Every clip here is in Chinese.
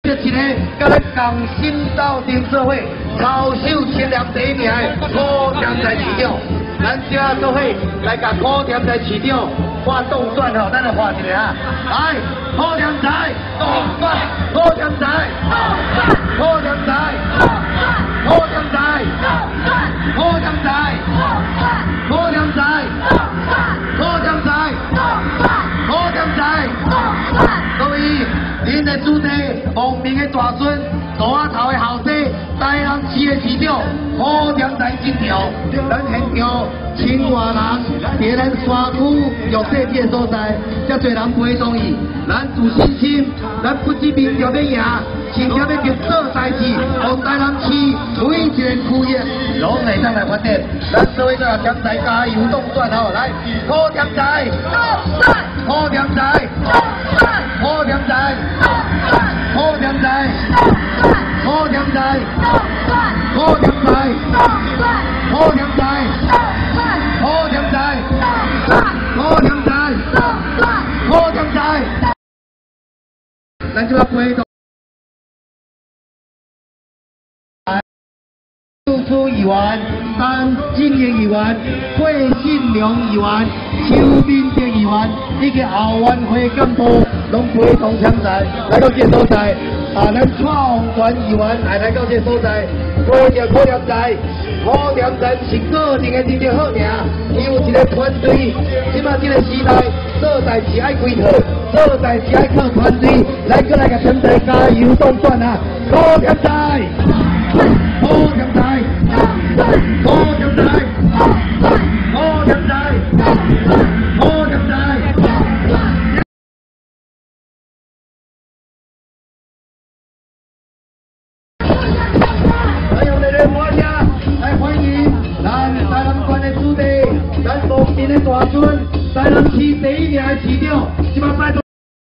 这一个甲咱共新斗阵社会操守清廉第一名的高田在市长，咱这做伙来甲高田在市长画动转吼，咱来画一个啊！来，高田在动转，高田在高田在高田在高田在高田在高田在高田在，各位，恁的主题王明的大孙，大阿头的后生，台南市的市长，高田在金条，咱现场千外人，伫咱山区弱势地的所在，遮侪人陪同伊，咱自信心，咱不知明朝要赢，甚至要去做代志，让台南市每一个区域拢会当来发展。咱所谓的田仔加油动转吼，来，高田仔，高田仔，高田仔，高田仔，高田仔，高田仔，高田仔，高田仔，高田仔，高田仔，咱就要陪同。苏议员、陈经营议员、惠信良议员、邱明德议员以及后援会干部，拢陪同参赛来到这所在。咱创团议员也来到这所在，高田在，高田在是个人的真正好名，伊有一个团队。即马这个时代，做代志爱规划，做代志爱靠团队，来过来甲田仔加油动转啊！高田仔。高田仔，高田仔，高田仔，高田仔。还有来我家来欢迎咱台南县的子弟，咱农民的大孙，台南市第一名的市长，即马拜托。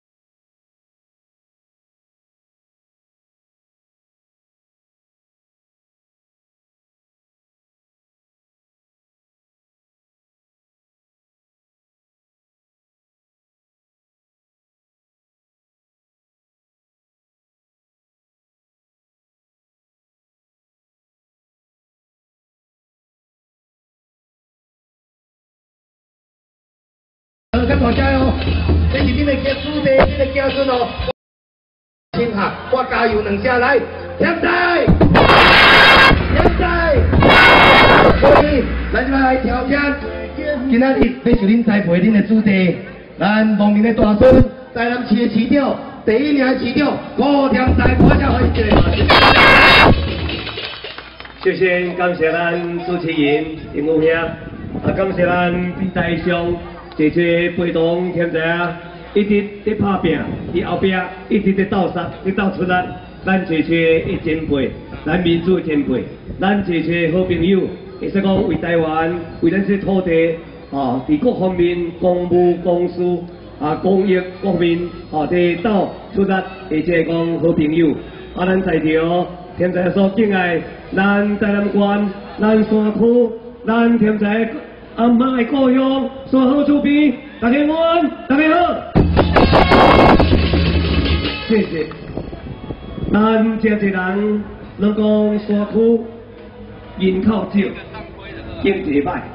较大家哦，这是恁的家子弟，恁的家孙哦。先下，我加油两声来，田仔，田仔，所以咱就来挑战，今仔日要受恁栽培恁的子弟，咱农民的大孙，台南市的市长，第一名的市长高田仔，我才欢迎一个。 首先感谢咱主持人林武兄，感谢咱比赛上。这些陪同田仔啊，一直在打拼，伫后壁一直在斗杀，在斗出力。咱这些的前辈，咱民主的前辈，咱这些好朋友，会使讲为台湾、为咱这土地，伫各方面公务、公事、公益各面，在斗出力的这讲好朋友。咱在场田仔所敬爱，咱台南县、咱山区、咱田仔。阿妈的故乡，山好厝边，大家安，大家好。谢谢。咱这些人，拢讲山区人口少，经济歹。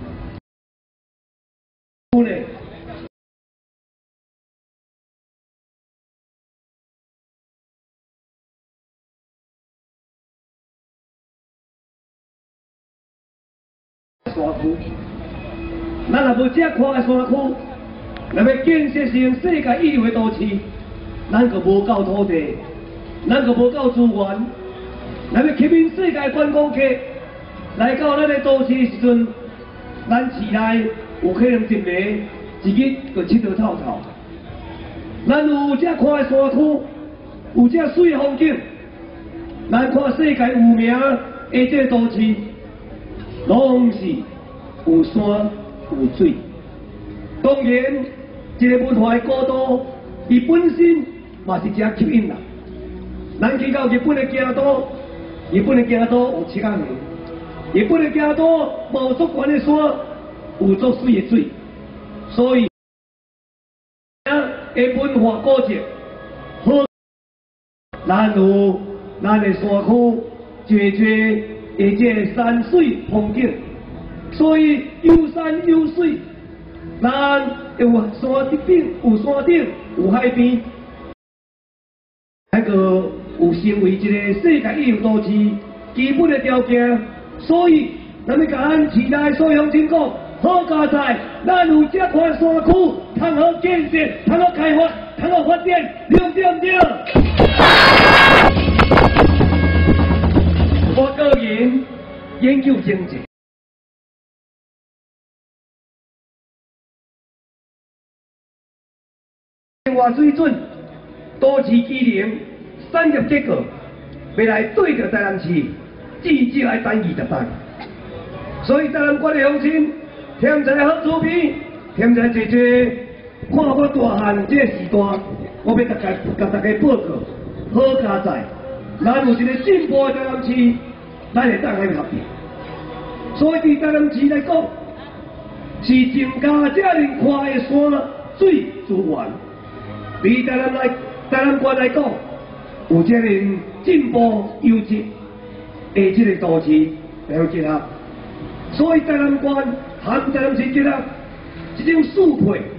咧，山区。咱若无这块的山区，若要建设成世界一流的都市，咱就无够土地，咱就无够资源。若要吸引世界观光客来到咱的都市的时阵，咱市内有可能一暝一日就佚佗透透。咱有这块的山区，有这水的风景，咱看世界有名的这都市，拢是有山。有水，当然，一个文化的高度，伊本身嘛是真吸引人。咱去到日本的京都，日本的京都有七港园，日本的京都无足悬的山，有足水的水，所以的文化古迹，好， 咱有咱的山区绝绝的这个山水风景，所以有山有水，咱有山顶有山顶有海边，那个有成为一个世界旅游都市基本的条件，所以咱们甲咱期待所乡亲讲，好佳哉，咱有这块山区，通好建设，通好开发，通好发展，对不对？我个人研究经济，生活水准、都市机能、产业结构，未来对着台南市至少要等20代。所以台南县的乡亲，添在好主编，添在一个看我大汉这个时代，我要甲大家报告，好佳哉，咱有一个进步的台南市。咱会当来合并，所以对台南市来讲，是增加这样宽的山水资源。对台南县来讲，有这样进步优质的这个都市来结合，所以台南县和台南市结合，这种适配